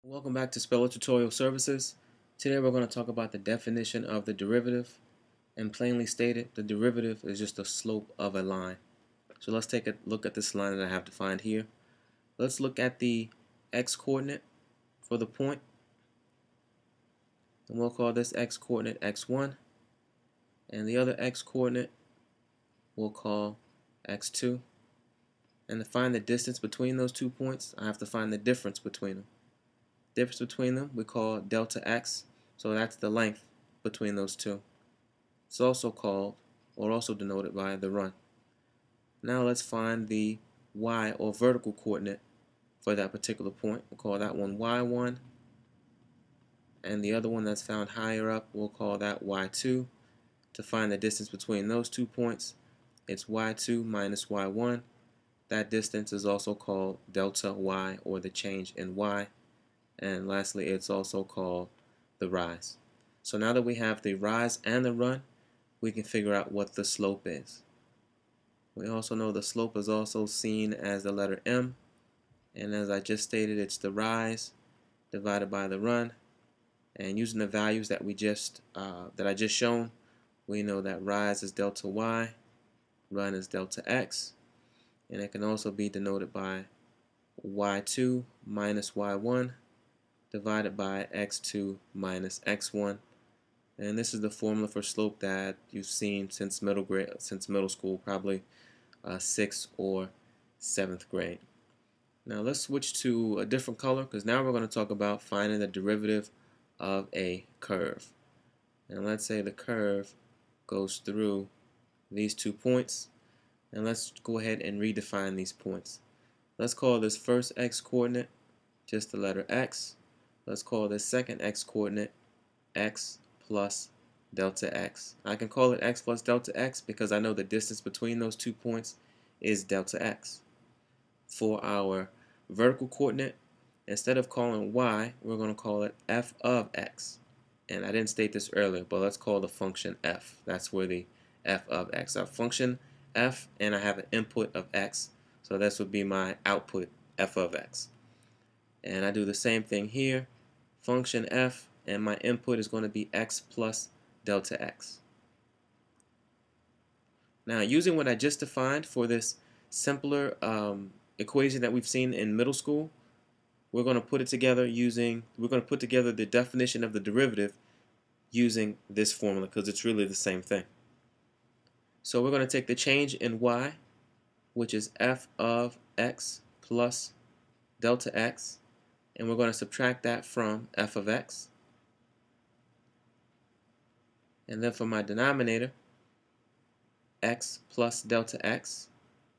Welcome back to Speller Tutorial Services. Today we're going to talk about the definition of the derivative, and plainly stated, the derivative is just the slope of a line. So let's take a look at this line that I have defined here. Let's look at the x-coordinate for the point, and we'll call this x-coordinate x1, and the other x-coordinate we'll call x2. And to find the distance between those 2 points, I have to find the difference between them. Difference between them we call delta x, so that's the length between those two. It's also called, or also denoted by, the run. Now let's find the y, or vertical coordinate, for that particular point. We'll call that one y1, and the other one that's found higher up, we'll call that y2. To find the distance between those 2 points, it's y2 minus y1. That distance is also called delta y, or the change in y. And lastly, it's also called the rise. So now that we have the rise and the run, we can figure out what the slope is. We also know the slope is also seen as the letter m, and as I just stated, it's the rise divided by the run. And using the values that I just shown, we know that rise is delta y, run is delta x, and it can also be denoted by y2 minus y1 divided by x2 minus x1. And this is the formula for slope that you've seen since middle school, probably 6th or 7th grade. Now let's switch to a different color, because now we're going to talk about finding the derivative of a curve. And let's say the curve goes through these 2 points, and let's go ahead and redefine these points. Let's call this first x-coordinate just the letter x. Let's call this second x-coordinate x plus delta x. I can call it x plus delta x because I know the distance between those 2 points is delta x. For our vertical coordinate, instead of calling y, we're going to call it f of x. And I didn't state this earlier, but let's call the function f. That's where the f of x. Our function f, and I have an input of x, so this would be my output, f of x. And I do the same thing here. Function f, and my input is going to be x plus delta x. Now, using what I just defined for this simpler equation that we've seen in middle school, we're going to put together the definition of the derivative using this formula, because it's really the same thing. So we're going to take the change in y, which is f of x plus delta x, and we're going to subtract that from f of x. And then for my denominator, x plus delta x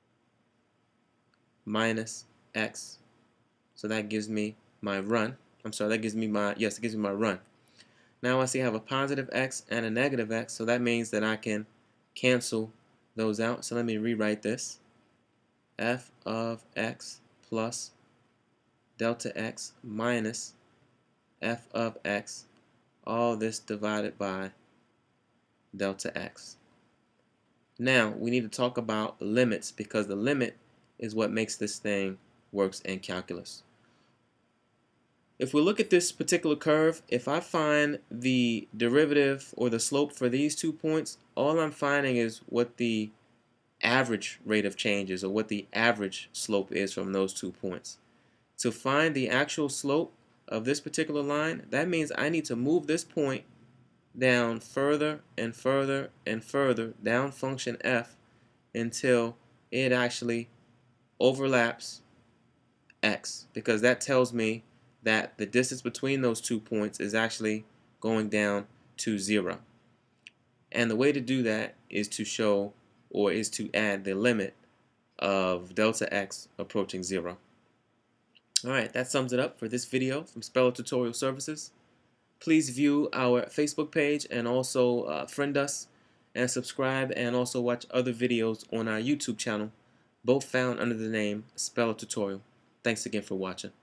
minus x. So that gives me my run. That gives me my run. Now I see I have a positive x and a negative x, so that means that I can cancel those out. So let me rewrite this. F of x plus delta x minus f of x, all this divided by delta x. Now we need to talk about limits, because the limit is what makes this thing works in calculus. If we look at this particular curve, if I find the derivative or the slope for these 2 points, all I'm finding is what the average rate of change is, or what the average slope is from those 2 points. To find the actual slope of this particular line, that means I need to move this point down further and further and further down function f until it actually overlaps x, because that tells me that the distance between those 2 points is actually going down to 0. And the way to do that is to add the limit of delta x approaching 0. Alright, that sums it up for this video from Speller Tutorial Services. Please view our Facebook page, and also friend us and subscribe, and also watch other videos on our YouTube channel, both found under the name Speller Tutorial. Thanks again for watching.